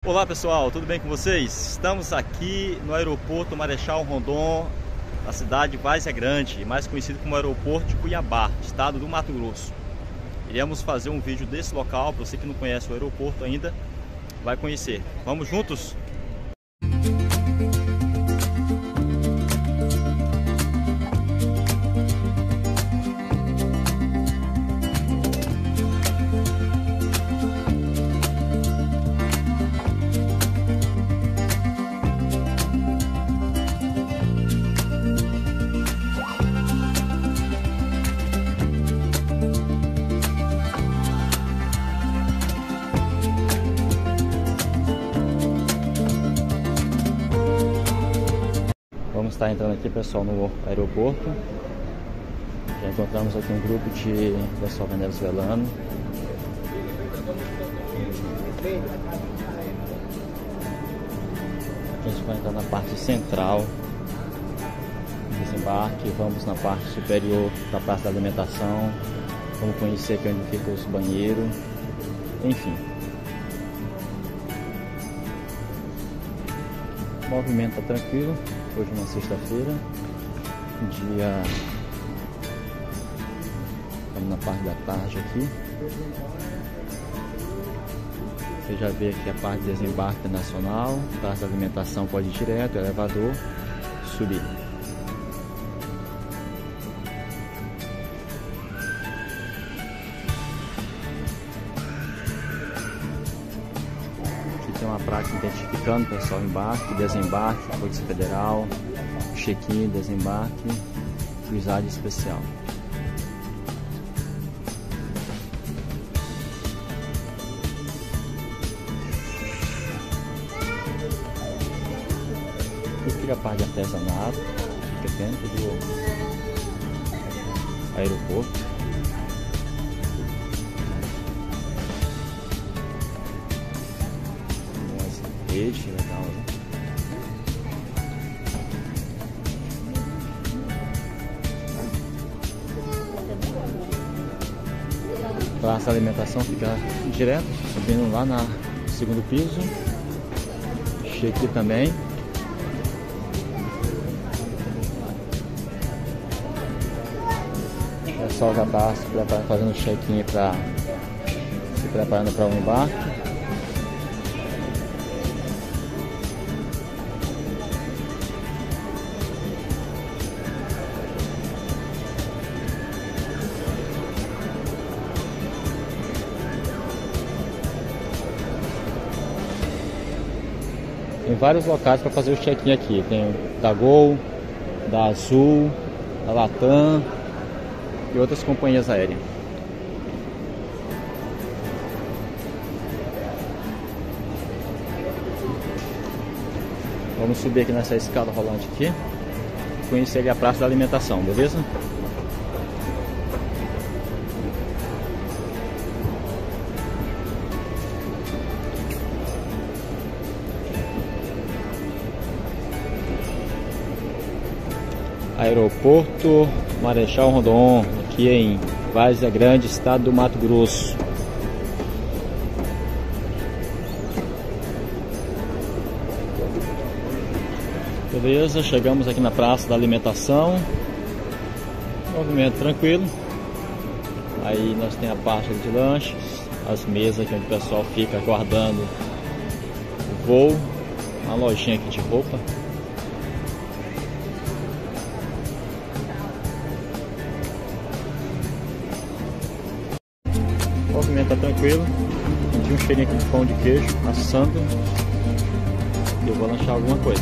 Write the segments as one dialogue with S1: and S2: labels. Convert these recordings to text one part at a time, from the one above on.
S1: Olá pessoal, tudo bem com vocês? Estamos aqui no aeroporto Marechal Rondon, na cidade de Várzea Grande, mais conhecido como aeroporto de Cuiabá, estado do Mato Grosso. Iremos fazer um vídeo desse local, para você que não conhece o aeroporto ainda, vai conhecer. Vamos juntos? Vamos estar entrando aqui, pessoal, no aeroporto. Já encontramos aqui um grupo de pessoal venezuelano. A gente vai entrar na parte central, desembarque. Vamos na parte superior da praça da alimentação. Vamos conhecer aqui onde fica os banheiros. Enfim. O movimento está tranquilo. Hoje é uma sexta-feira, estamos na parte da tarde aqui. Você já vê aqui a parte de desembarque nacional, praça da alimentação pode ir direto, elevador, subir. Tem uma placa identificando, pessoal, embarque, desembarque, Polícia Federal, check-in, desembarque, cruizagem especial. Aqui fica a parte de artesanato, fica dentro do aeroporto. Rede, legal, né? Praça da alimentação fica direto, subindo lá no segundo piso. Check também. O pessoal já está se preparando, fazendo check-in, se preparando para o embarque. Tem vários locais para fazer o check-in aqui. Tem da Gol, da Azul, da Latam e outras companhias aéreas. Vamos subir aqui nessa escada rolante aqui e conhecer ali a praça da alimentação, beleza? Aeroporto Marechal Rondon, aqui em Várzea Grande, estado do Mato Grosso. Beleza, chegamos aqui na praça da alimentação. Movimento tranquilo. Aí nós temos a parte de lanches, as mesas aqui onde o pessoal fica aguardando o voo. Uma lojinha aqui de roupa. O movimento está tranquilo. Senti um cheirinho aqui de pão de queijo assando. E eu vou lanchar alguma coisa.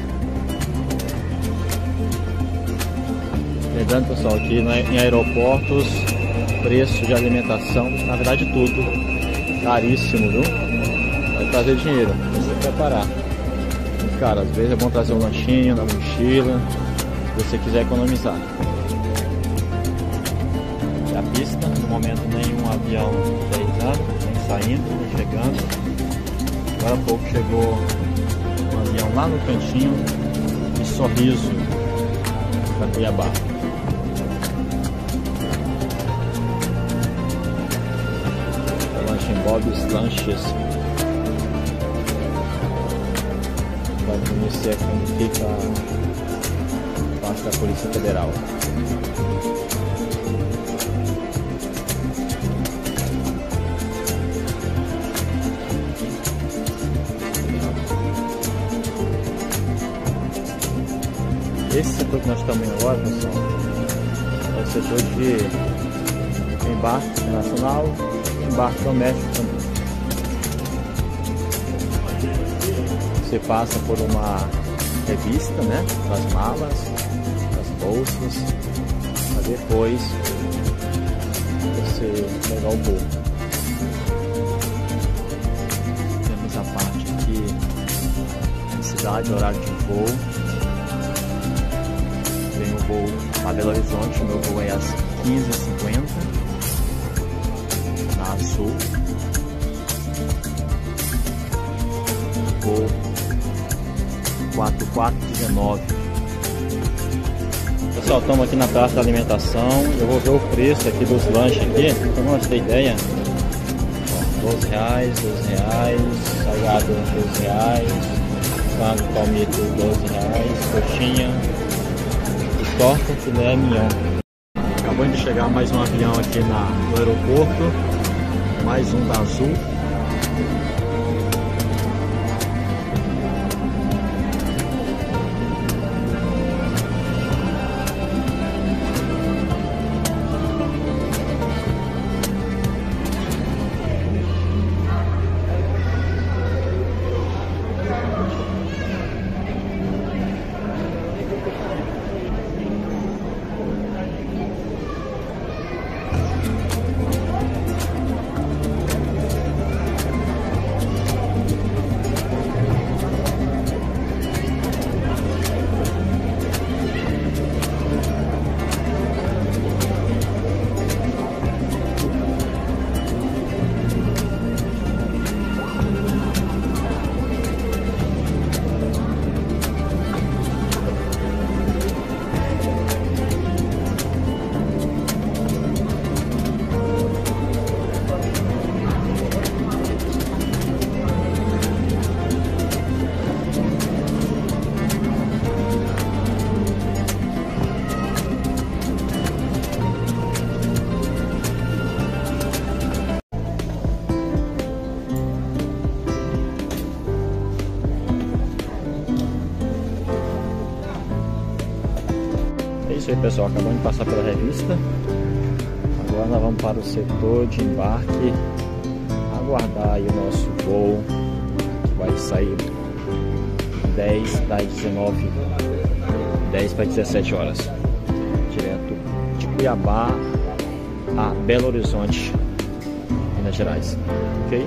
S1: Lembrando, pessoal, que em aeroportos, preço de alimentação, na verdade tudo, caríssimo, viu? Vai trazer dinheiro, precisa preparar. Mas, cara, às vezes é bom trazer um lanchinho na mochila, se você quiser economizar. E a pista, no momento nenhum avião aterrissando, nem saindo, nem chegando. Agora há pouco chegou um avião lá no cantinho, de Sorriso, para Cuiabá. Bob's Lanches. conhecer como fica a parte da Polícia Federal. Esse setor que nós estamos indo agora, pessoal, é o setor de embarque internacional e embarque doméstico também. Você passa por uma revista, né, das malas, das bolsas, para depois você pegar o voo. Temos a parte aqui de cidade, horário de voo. Tem o voo para Belo Horizonte, o meu voo é às 15h50 na Azul. Voo 4419. Pessoal, estamos aqui na praça da alimentação. Eu vou ver o preço aqui dos lanches aqui, para não ter ideia. R$12, R$12, salgado R$12, frango palmito R$12, coxinha, torta, filé mignon. Acabamos de chegar mais um avião aqui no aeroporto, mais um da Azul. É isso aí, pessoal, acabamos de passar pela revista. Agora nós vamos para o setor de embarque, aguardar aí o nosso voo, que vai sair 10 das 19, 10 para 17 horas, direto de Cuiabá a Belo Horizonte, Minas Gerais, ok?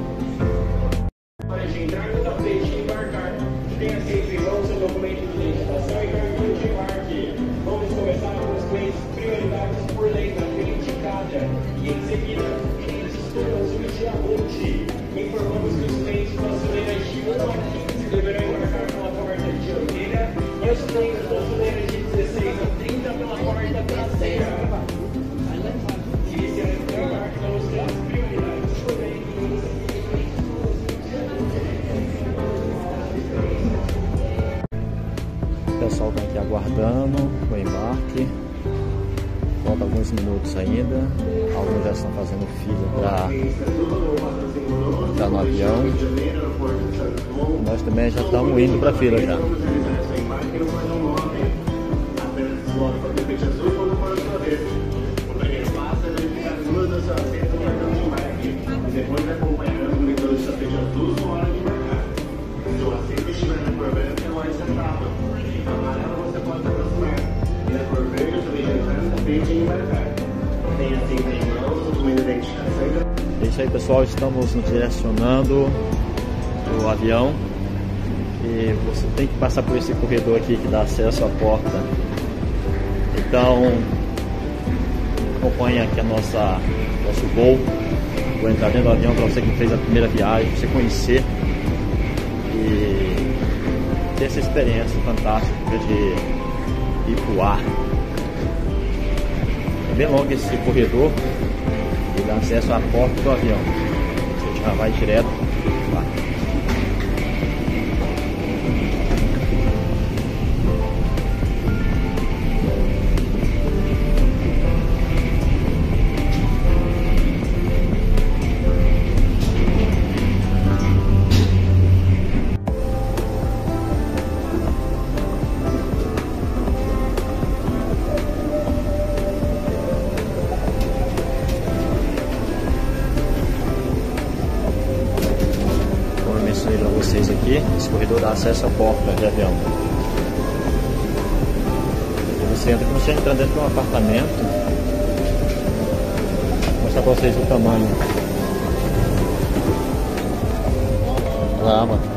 S2: E em seguida, eles escolham o inicialmente. Informamos que os clientes com as fileiras de 1 a 15 deverão embarcar pela porta dianteira e os clientes com as fileiras de 16 a 30 pela porta traseira. Iniciando o embarque nos três prioridades, porém,
S1: o pessoal está aqui aguardando o embarque. Falta alguns minutos ainda. Alguns já estão fazendo fila para entrar no avião. Nós também já estamos indo para a fila já. É isso aí, pessoal, estamos nos direcionando o avião e você tem que passar por esse corredor aqui que dá acesso à porta. Então acompanha aqui nosso voo. Vou entrar dentro do avião para você que fez a primeira viagem, você conhecer e ter essa experiência fantástica de ir pro ar. É bem longo esse corredor e dá acesso à porta do avião. Você já vai direto lá. vocês aqui. Esse corredor dá acesso à porta de avião. Você entra como se entrando dentro de um apartamento. Vou mostrar pra vocês o tamanho. Lá, mano.